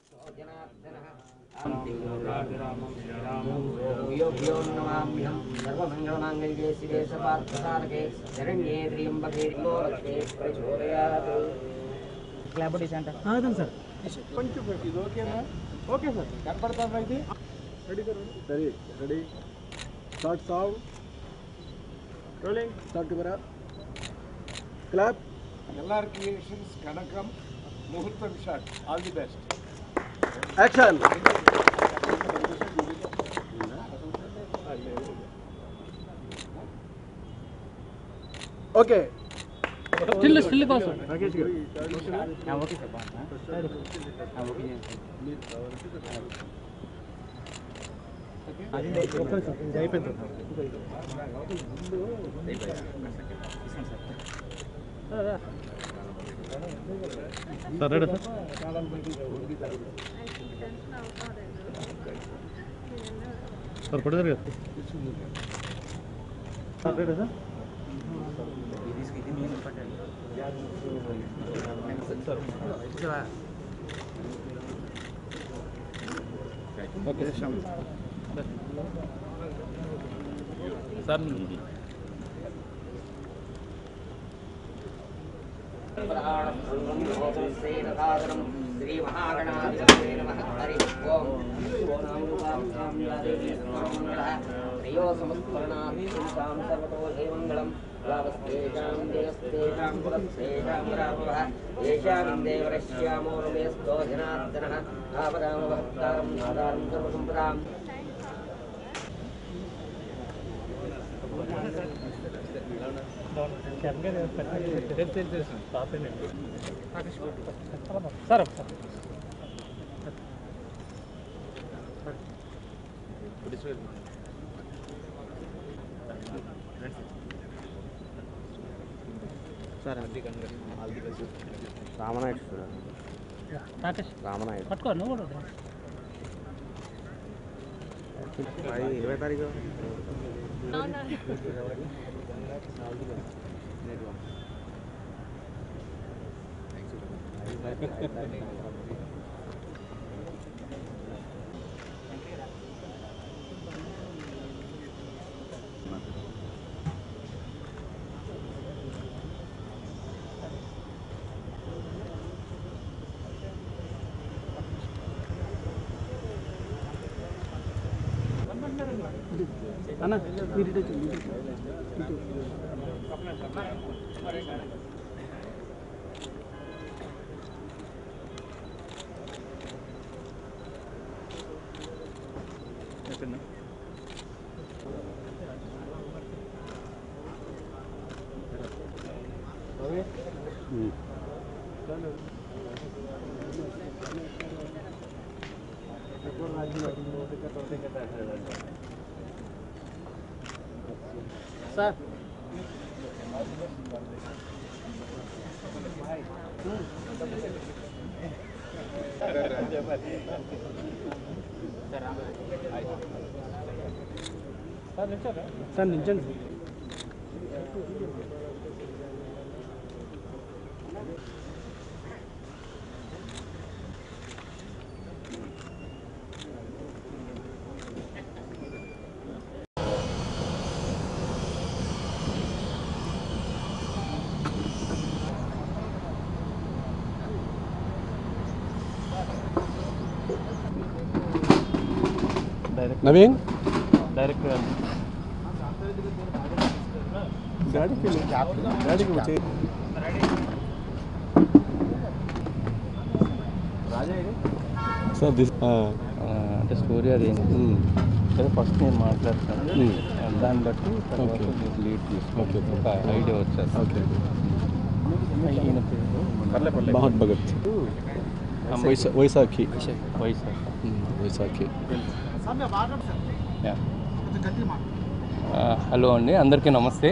सर्वमंगलमांगल्ये शिवे सर्वार्थसाधके शरण्ये त्र्यंबके गौरक्षे प्रचोदयात् कोलैबोरेशन అంటే ఆదం సార్ కొంచెం ఇది ఓకేనా ఓకే సార్ కనపడతారా ఇది ready start sound rolling start camera clap LR creations Kanakam ముహూర్తం shot all the best action okay still pass Rakesh గారు ఓకే సార్ ఓకే ఓకే అయిపోయింది సార్ రెడీ సార్ పడతారు కదా sir ready sir okay sir Shri महागणाधिपतये नमः हरि ओम त्रयो समस्मरणाभिषेकां सर्वतो हे मङ्गलं लाभस्तेषां देयस्तेषां पुरस्तेषां रामवः येषामिन्दे वरश्यामो रमेस्तो जनार्दनः आपदामवहत्तारं नादारं सर्वसम्पदाम् సార్ రామనాయుడు రామనాయుడు పట్టుకో నువ్వు కూడా 20 తారీఖు అన్న సార్ సార్ నిల్చండి नवीन डायरेक्टर गाड़ी के मुझे సార్ దిస్ అంటే స్టోరీ అది సరే ఫస్ట్ నేను మాట్లాడతాను దాన్ని బట్టి లీడ్ తీసుకుంటే ఒక ఐడియా వచ్చేది ఓకే ఈయన పేరు మోహన్ భగత్ వైశాఖి వైశాఖి హలో అండి అందరికీ నమస్తే.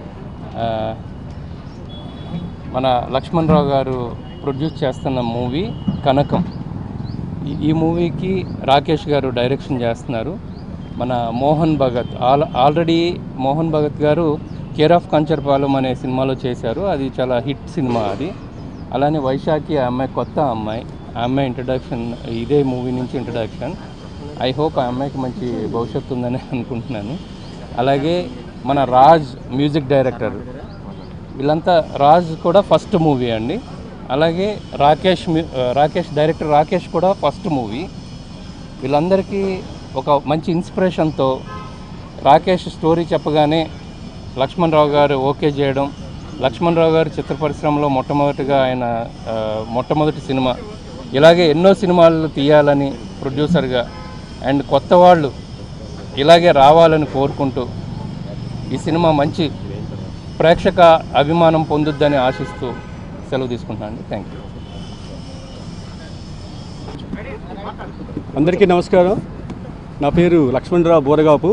మన లక్ష్మణ్ రావు గారు ప్రొడ్యూస్ చేస్తున్న మూవీ కనకం. ఈ మూవీకి రాకేష్ గారు డైరెక్షన్ చేస్తున్నారు. మన మోహన్ భగత్ ఆల్రెడీ మోహన్ భగత్ గారు కేర్ ఆఫ్ కంచర్పాలెం అనే సినిమాలో చేశారు. అది చాలా హిట్ సినిమా అది. అలానే వైశాఖి అమ్మాయి కొత్త అమ్మాయి ఆ అమ్మాయి ఇంట్రడక్షన్ ఇదే మూవీ నుంచి ఇంట్రడక్షన్. ఐ హోప్ ఆ అమ్మాయికి మంచి భవిష్యత్తు ఉందని అనుకుంటున్నాను. అలాగే మన రాజ్ మ్యూజిక్ డైరెక్టర్, వీళ్ళంతా రాజ్ కూడా ఫస్ట్ మూవీ అండి. అలాగే రాకేష్ డైరెక్టర్ రాకేష్ కూడా ఫస్ట్ మూవీ. వీళ్ళందరికీ ఒక మంచి ఇన్స్పిరేషన్తో రాకేష్ స్టోరీ చెప్పగానే లక్ష్మణ్ రావు గారు ఓకే చేయడం, లక్ష్మణ్ రావు గారు చిత్ర పరిశ్రమలో మొట్టమొదటిగా ఆయన మొట్టమొదటి సినిమా, ఇలాగే ఎన్నో సినిమాలు తీయాలని ప్రొడ్యూసర్గా అండ్ కొత్త వాళ్ళు ఇలాగే రావాలని కోరుకుంటూ ఈ సినిమా మంచి ప్రేక్షక అభిమానం పొందుద్దని ఆశిస్తూ సెలవు తీసుకుంటున్నాను. Thank you. అందరికీ నమస్కారం. నా పేరు లక్ష్మణరావు బోరగాపు.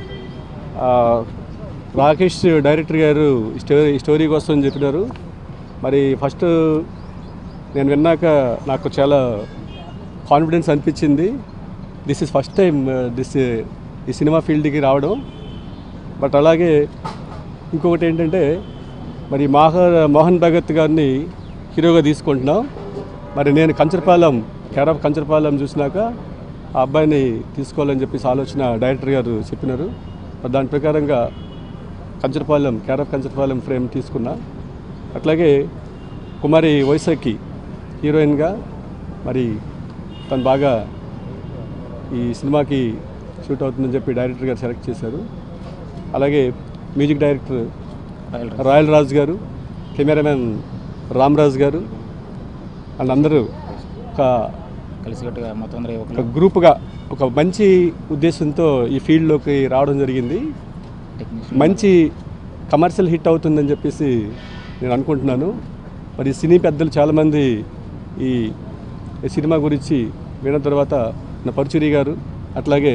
రాకేష్ డైరెక్టర్ గారు స్టోరీ కోసం చెప్పినారు. మరి ఫస్ట్ నేను విన్నాక నాకు చాలా కాన్ఫిడెన్స్ అనిపించింది. దిస్ ఇస్ ఫస్ట్ టైం ఈ సినిమా ఫీల్డ్కి రావడం. బట్ అలాగే ఇంకొకటి ఏంటంటే మరి మోహన్ భగత్ గారిని హీరోగా తీసుకుంటున్నాం. మరి నేను కేర్ ఆఫ్ కంచరపాలెం చూసినాక ఆ అబ్బాయిని తీసుకోవాలని చెప్పేసి ఆలోచన డైరెక్టర్ గారు చెప్పినారు. దాని ప్రకారంగా కేర్ ఆఫ్ కంచరపాలెం ఫ్రేమ్ తీసుకున్నా. అట్లాగే కుమారి వైశాఖి హీరోయిన్గా మరి తను బాగా ఈ సినిమాకి షూట్ అవుతుందని చెప్పి డైరెక్టర్ గారు సెలెక్ట్ చేశారు. అలాగే మ్యూజిక్ డైరెక్టర్ రాయల్ రాజ్ గారు, కెమెరామెన్ రామరాజ్ గారు అండ్ అందరూ కలిసికట్టుగా మొత్తం ఒక గ్రూప్గా ఒక మంచి ఉద్దేశంతో ఈ ఫీల్డ్లోకి రావడం జరిగింది. మంచి కమర్షియల్ హిట్ అవుతుందని చెప్పేసి నేను అనుకుంటున్నాను. మరి సినీ పెద్దలు చాలామంది ఈ సినిమా గురించి విన్న తర్వాత నా పరుచూరి గారు, అట్లాగే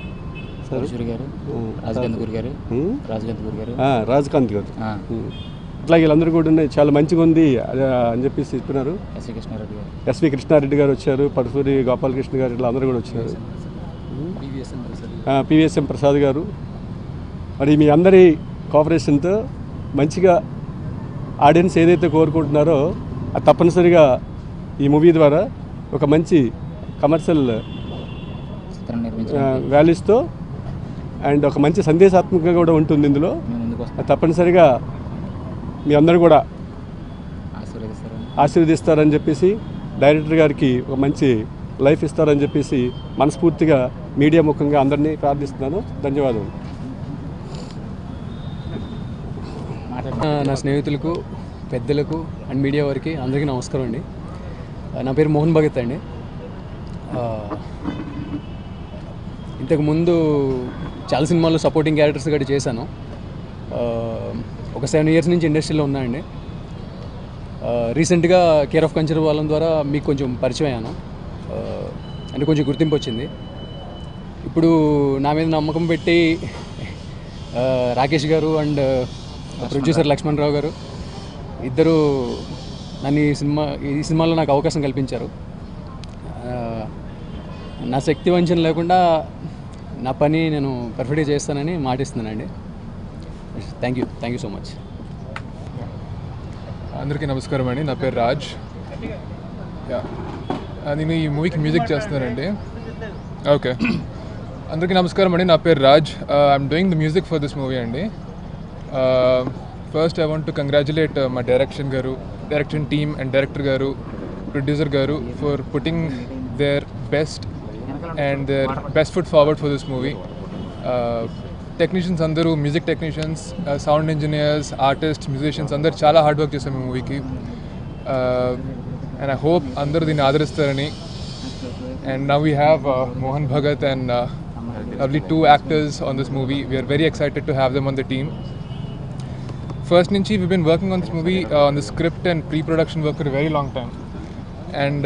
రాజకాంత్ గారు, అట్లాగే వీళ్ళందరూ కూడా చాలా మంచిగా ఉంది అని చెప్పేసి చెప్పినారు. ఎస్వి కృష్ణారెడ్డి గారు వచ్చారు, పరుచూరి గోపాలకృష్ణ గారు, ఇట్లా అందరూ కూడా వచ్చారు. పివిఎస్ఎం ప్రసాద్ గారు. మరి మీ అందరి కోఆపరేషన్తో మంచిగా ఆడియన్స్ ఏదైతే కోరుకుంటున్నారో అది తప్పనిసరిగా ఈ మూవీ ద్వారా ఒక మంచి కమర్షియల్ వాల్యూస్తో అండ్ ఒక మంచి సందేశాత్మకంగా కూడా ఉంటుంది ఇందులో. తప్పనిసరిగా మీ అందరూ కూడా ఆశీర్వదిస్తారని చెప్పేసి, డైరెక్టర్ గారికి ఒక మంచి లైఫ్ ఇస్తారని చెప్పేసి మనస్ఫూర్తిగా మీడియా ముఖంగా అందరినీ ప్రార్థిస్తున్నాను. ధన్యవాదాలు. నా స్నేహితులకు, పెద్దలకు అండ్ మీడియా వారికి అందరికీ నమస్కారం అండి. నా పేరు మోహన్ భగత్ అండి. ఇంతకుముందు చాలా సినిమాల్లో సపోర్టింగ్ క్యారెక్టర్స్ గట్టి చేశాను. ఒక 7 years నుంచి ఇండస్ట్రీలో ఉన్నాయండి. రీసెంట్గా కేర్ ఆఫ్ కంచరపాలెం ద్వారా మీకు కొంచెం పరిచయం అయ్యాను, అంటే కొంచెం గుర్తింపు వచ్చింది. ఇప్పుడు నా మీద నమ్మకం పెట్టి రాకేష్ గారు అండ్ ప్రొడ్యూసర్ లక్ష్మణ్ రావు గారు ఇద్దరు నన్ను ఈ సినిమాలో నాకు అవకాశం కల్పించారు. నా శక్తి వంచన లేకుండా నా పని నేను పర్ఫెక్ట్గా చేస్తానని మాటిస్తున్నానండి. Thank you so much. అందరికీ నమస్కారం అండి. నా పేరు రాజ్. నేను ఈ మూవీకి మ్యూజిక్ చేస్తున్నానండి. ఓకే, అందరికీ నమస్కారం అండి. నా పేరు Raj. I'm doing the music for this movie అండి. First I want to congratulate మా డైరెక్షన్ టీమ్ అండ్ డైరెక్టర్ గారు, ప్రొడ్యూసర్ గారు for putting their best and their best foot forward for this movie. Technicians andaru, music technicians, sound engineers, artists, musicians andaru chaala hard work chesam ee movie ki, and I hope andaru deenni aadaristarani. And now we have Mohan Bhagat and lovely 2 actors on this movie. We are very excited to have them on the team. First nunchi we've been working on this movie, on the script and pre-production work for a very long time, and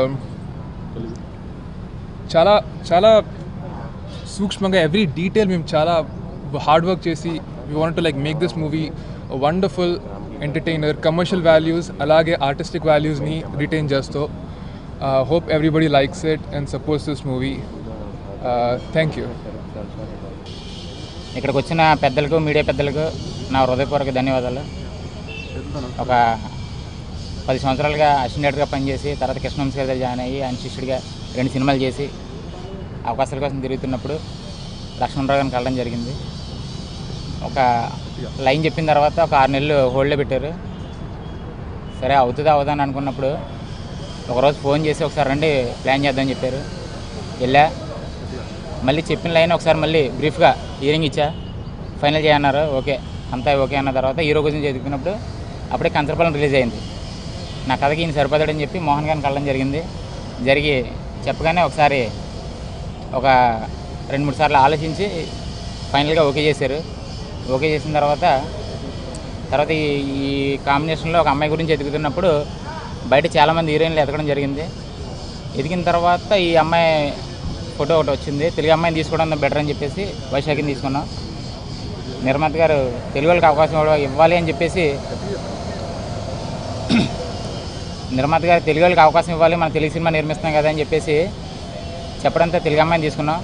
చాలా చాలా సూక్ష్మంగా every detail మేము చాలా hard work చేసి we want to like make this movie wonderful entertainer, commercial values అలాగే artistic వాల్యూస్ని retain చేస్తూ hope everybody likes it and supports this movie. Thank you. ఇక్కడికి వచ్చిన పెద్దలకు, మీడియా పెద్దలకు నా హృదయపూర్వక ధన్యవాదాలు. ఒక 10 సంవత్సరాలుగా అసిస్టెంట్గా పనిచేసి తర్వాత కృష్ణవంశీ గారి జాయిన్ అయ్యి ఆయన శిష్యుడిగా 2 సినిమాలు చేసి అవకాశాల కోసం తిరుగుతున్నప్పుడు లక్ష్మణరావు గారిని కలవడం జరిగింది. ఒక లైన్ చెప్పిన తర్వాత ఒక 6 నెలలు హోల్డ్లో పెట్టారు. సరే అవుతుందా అవుదని అనుకున్నప్పుడు ఒకరోజు ఫోన్ చేసి ఒకసారి రండి ప్లాన్ చేద్దామని చెప్పారు. వెళ్ళా, మళ్ళీ చెప్పిన లైన్ ఒకసారి మళ్ళీ బ్రీఫ్గా హియరింగ్ ఇచ్చా, ఫైనల్ చేయన్నారు. ఓకే అంతా ఓకే అన్న తర్వాత హీరో కోసం చదువుకున్నప్పుడు అప్పుడే కంచరపాలెం రిలీజ్ అయింది. నా కథకి ఈయన సరిపోతాడని చెప్పి మోహన్ గారిని కలవడం జరిగి చెప్పగానే ఒకసారి ఒక 2-3 సార్లు ఆలోచించి ఫైనల్గా ఓకే చేశారు. ఓకే చేసిన తర్వాత ఈ కాంబినేషన్లో ఒక అమ్మాయి గురించి ఎదుగుతున్నప్పుడు బయట చాలామంది హీరోయిన్లు ఎదగడం జరిగింది. ఎదిగిన తర్వాత ఈ అమ్మాయి ఫోటో ఒకటి వచ్చింది. తెలుగు అమ్మాయిని తీసుకోవడం బెటర్ అని చెప్పేసి వైశాఖిని తీసుకున్నాం. నిర్మాత గారు తెలుగు వాళ్ళకి అవకాశం ఇవ్వాలి అని చెప్పేసి నిర్మాత గారు తెలుగు వాళ్ళకి అవకాశం ఇవ్వాలి, మన తెలుగు సినిమా నిర్మిస్తాం కదా అని చెప్పేసి చెప్పడంతో తెలుగు అమ్మాయిని తీసుకున్నాం.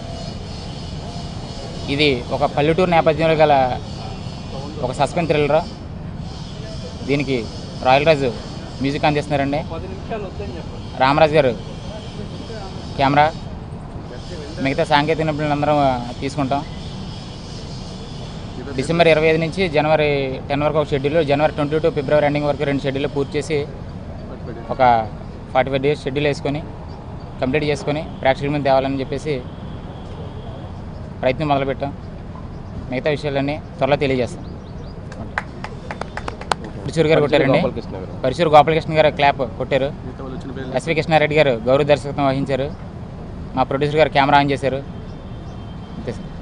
ఇది ఒక పల్లెటూరు నేపథ్యంలో గల ఒక సస్పెన్స్ థ్రిల్లర్. దీనికి రాయల్ రాజు మ్యూజిక్ అందిస్తున్నారండి. రామరాజు గారు కెమెరా, మిగతా సాంకేతిక నిపుణులందరం తీసుకుంటాం. డిసెంబర్ 25 నుంచి జనవరి 10 వరకు ఒక షెడ్యూల్, జనవరి 22 ఫిబ్రవరి ఎండింగ్ వరకు 2 షెడ్యూల్ పూర్తి చేసి ఒక 45 డేస్ షెడ్యూల్ వేసుకొని కంప్లీట్ చేసుకొని ప్రేక్షకుల మీద తేవాలని చెప్పేసి ప్రయత్నం మొదలుపెట్టాం. మిగతా విషయాలన్నీ త్వరలో తెలియజేస్తాం. పరుచూరు గారు కొట్టారండి. పరుచూరు గోపాలకృష్ణ గారు క్లాప్ కొట్టారు. ఎస్వి కృష్ణారెడ్డి గారు గౌరవ దర్శకత్వం వహించారు. మా ప్రొడ్యూసర్ గారు కెమెరా ఆన్ చేశారు. అంతే సార్.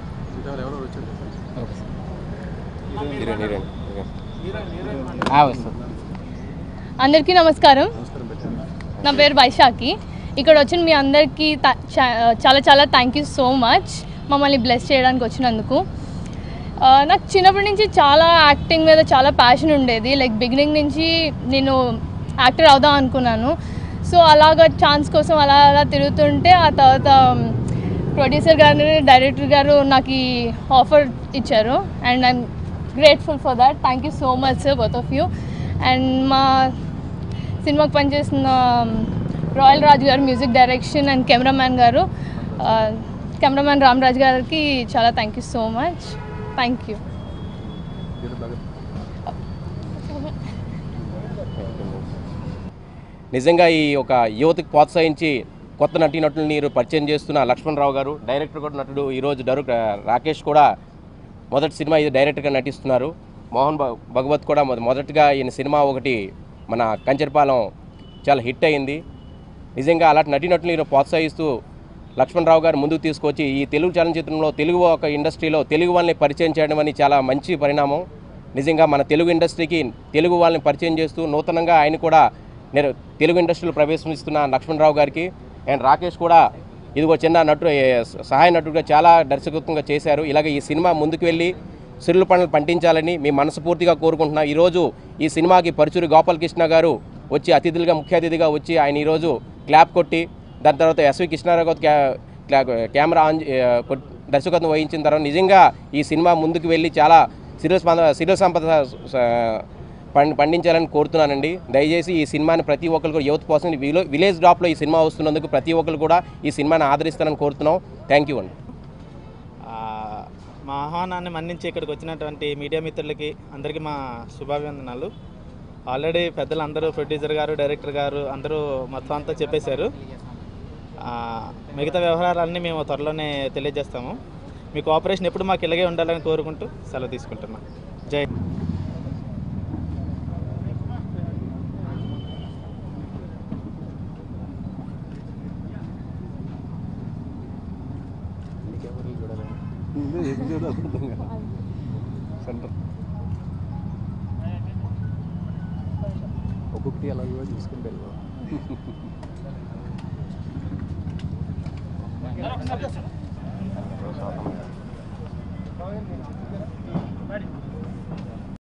Okay sir. అందరికీ నమస్కారం. నా పేరు వైశాఖి. ఇక్కడ వచ్చిన మీ అందరికీ చాలా చాలా థ్యాంక్ యూ సో మచ్ మమ్మల్ని బ్లెస్ చేయడానికి వచ్చినందుకు. నాకు చిన్నప్పటి నుంచి చాలా యాక్టింగ్ మీద చాలా ప్యాషన్ ఉండేది. లైక్ బిగినింగ్ నుంచి నేను యాక్టర్ అవుదాం అనుకున్నాను. సో అలాగ ఛాన్స్ కోసం అలా తిరుగుతుంటే ఆ తర్వాత ప్రొడ్యూసర్ గారు డైరెక్టర్ గారు నాకు ఈ ఆఫర్ ఇచ్చారు and I'm grateful for that. Thank you so much sir, both of you. And మా సినిమాకి పనిచేసిన రాయల్ రాజు గారు music direction and cameraman Ramaraju గారికి చాలా thank you so much. Thank you. నిజంగా ఈ ఒక యువతకు ప్రోత్సహించి కొత్త నటీనటులను మీరు పరిచయం చేస్తున్న లక్ష్మణరావు గారు, డైరెక్టర్ కూడా నటుడు, ఈరోజు రాకేష్ కూడా మొదటి సినిమా ఇది డైరెక్టర్గా నటిస్తున్నారు. మోహన్ భగవత్ కూడా మొదటిగా ఈయన సినిమా ఒకటి మన కంచరపాలెం చాలా హిట్ అయింది. నిజంగా అలాంటి నటీనటులు ఈరోజు ప్రోత్సహిస్తూ లక్ష్మణరావు గారు ముందుకు తీసుకొచ్చి ఈ తెలుగు చలనచిత్రంలో తెలుగు ఒక ఇండస్ట్రీలో తెలుగు వాళ్ళని పరిచయం చేయడం అని చాలా మంచి పరిణామం. నిజంగా మన తెలుగు ఇండస్ట్రీకి తెలుగు వాళ్ళని పరిచయం చేస్తూ నూతనంగా ఆయన కూడా తెలుగు ఇండస్ట్రీలో ప్రవేశిస్తున్న లక్ష్మణరావు గారికి అండ్ రాకేష్ కూడా ఇదిగో చిన్న నటుడు, సహాయ నటుడుగా చాలా దర్శకత్వంగా చేశారు. ఇలాగ ఈ సినిమా ముందుకు వెళ్ళి సిరుల పనులు పండించాలని మీ మనస్ఫూర్తిగా కోరుకుంటున్నా. ఈరోజు ఈ సినిమాకి పరుచూరి గోపాలకృష్ణ గారు వచ్చి ముఖ్య అతిథిగా వచ్చి ఆయన ఈరోజు క్లాప్ కొట్టి దాని తర్వాత ఎస్వి కృష్ణారావు కెమెరా ఆన్ దర్శకత్వం వహించిన తర్వాత నిజంగా ఈ సినిమా ముందుకు వెళ్ళి చాలా సిరుల సంపద పండించాలని కోరుతున్నానండి. దయచేసి ఈ సినిమాని ప్రతి ఒక్కరు కూడా యువత కోసం విలేజ్ డ్రాప్లో ఈ సినిమా వస్తున్నందుకు ప్రతి ఒక్కరు కూడా ఈ సినిమాని ఆదరిస్తారని కోరుతున్నాం. థ్యాంక్ యూ అండి. మా ఆహ్వానాన్ని మన్నించి ఇక్కడికి వచ్చినటువంటి మీడియా మిత్రులకి అందరికీ మా శుభాభివందనాలు. ఆల్రెడీ పెద్దలు అందరూ, ప్రొడ్యూసర్ గారు, డైరెక్టర్ గారు అందరూ మొత్తం అంతా చెప్పేశారు. మిగతా వ్యవహారాలన్నీ మేము త్వరలోనే తెలియజేస్తాము. మీ కోఆపరేషన్ ఎప్పుడు మాకు ఇలాగే ఉండాలని కోరుకుంటూ సెలవు తీసుకుంటున్నాం. జై. ఒక్కొక్కటి అలా కూడా చూసుకుంటే వెళ్ళాం.